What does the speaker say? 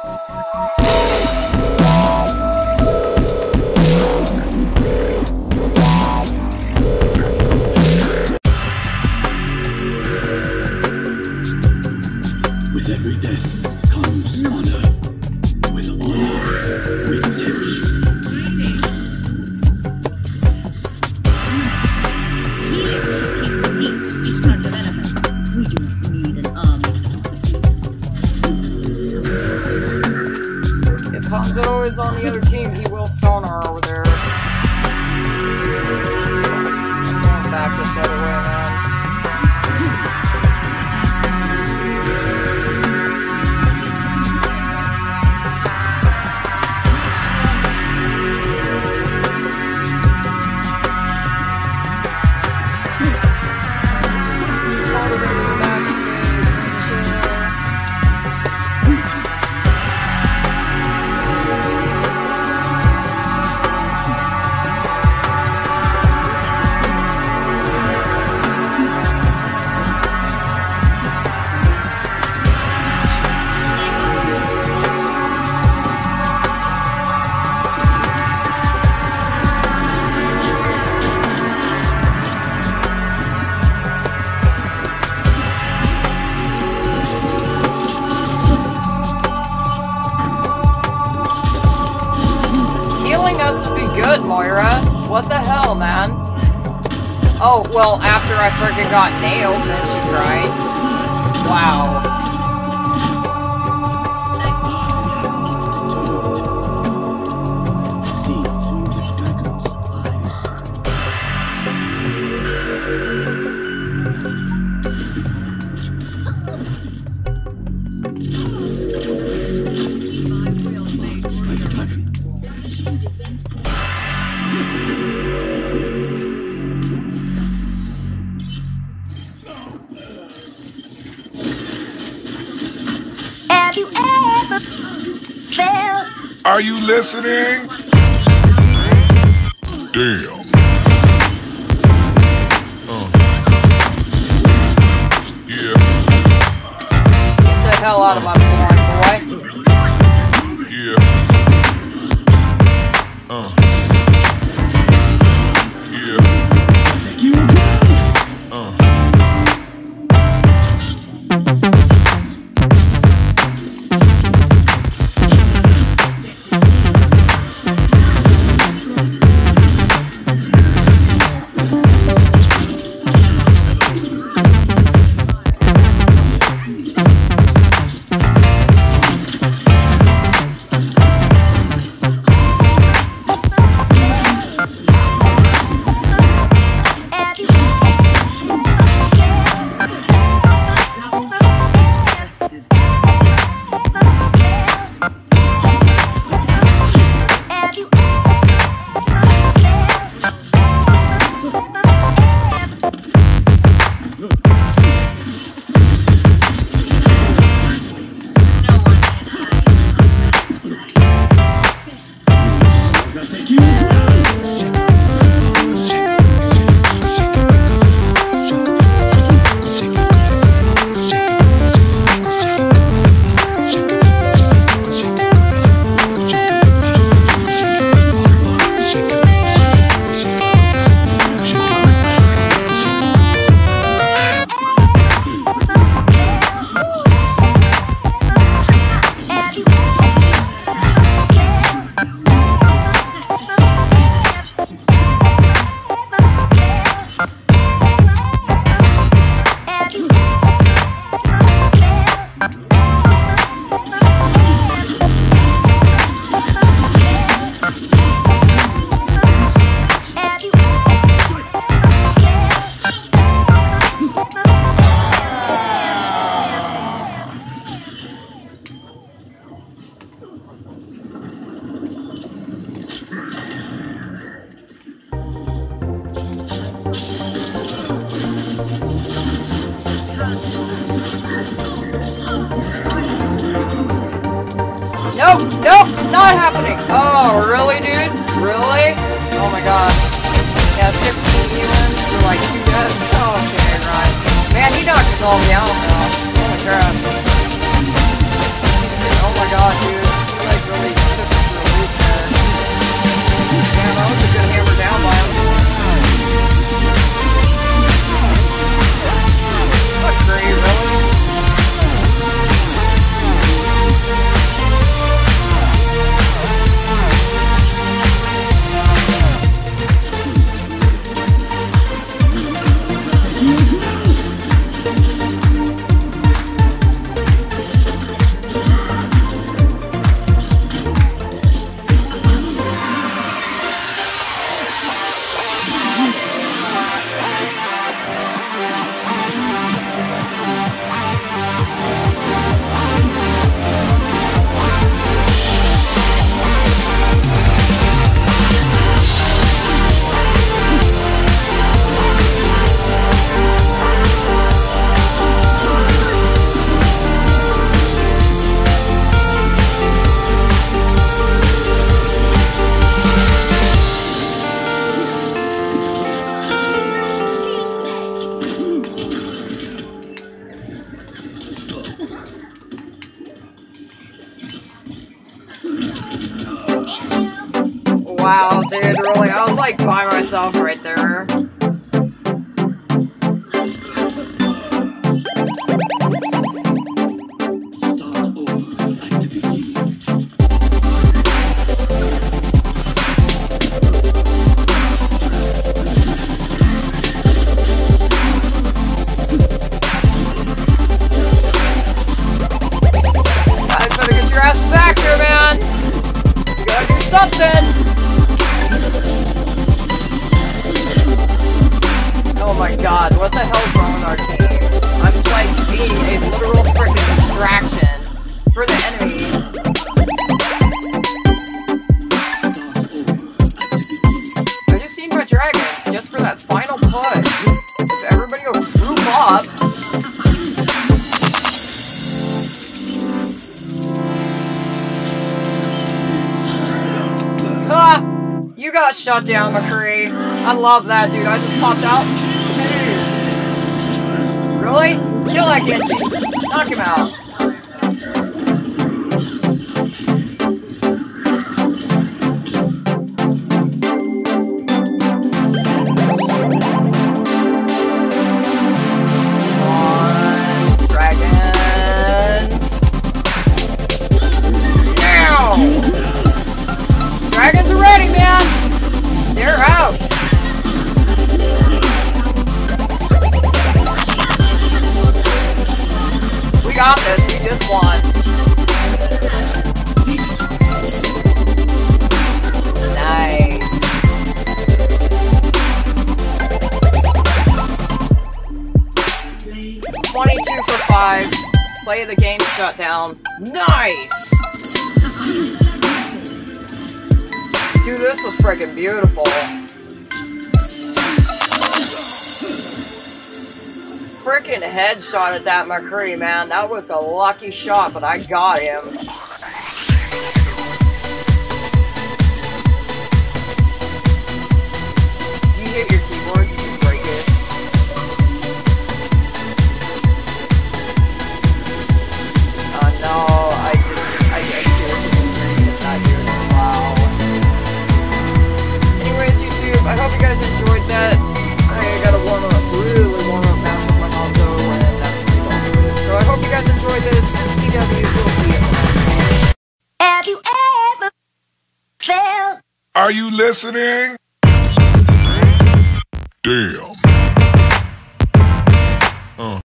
With every death comes honor. With honor, redemption. Helix should keep the peace to eastern development. We do not need an army. If Hanzo is on the other team, he will sonar over there. I'm going back this other way, man. Good, Moira. What the hell, man? Oh, well, after I freaking got nailed, then she tried. Wow. See through the dragon's eyes. Like a dragon. Have you ever felt? Are you listening? Damn. Yeah. Get the hell out of my porn, boy. Yeah. Nope, nope, not happening. Oh, really, dude? Really? Oh my god. Yeah, 15 humans for like 2 minutes. Oh, okay, right. Man, he knocked us all down, though. Holy crap. Oh my god, dude. Wow, dude, really? I was like by myself right there. Start over at the beginning. Guys, better get your ass back here, man. You gotta do something. Oh my god, what the hell's wrong with our team? I'm like being a literal freaking distraction for the enemies. Start over at the beginning. I just need my dragons just for that final push. If everybody will group up. Ha! You got shut down, McCree. I love that, dude. I just popped out. Really? Kill that Genji. Knock him out. Come on, dragons. Now! Dragons are ready, man! They're out! We got this, we just won. Nice. Play 22 for 5. Play the game shut down. Nice! Dude, this was freaking beautiful. Freaking headshot at that McCree, man. That was a lucky shot, but I got him. You hit your keyboard, did you break it? No, I didn't. I seriously did not do it. Wow. Anyways, YouTube, I hope you guys enjoyed that. I gotta really warm up match with my Hanzo, and that's the result of this. So I hope you guys enjoyed this. It's TW. We'll see you in the next one. Have you ever felt? Are you listening? Damn.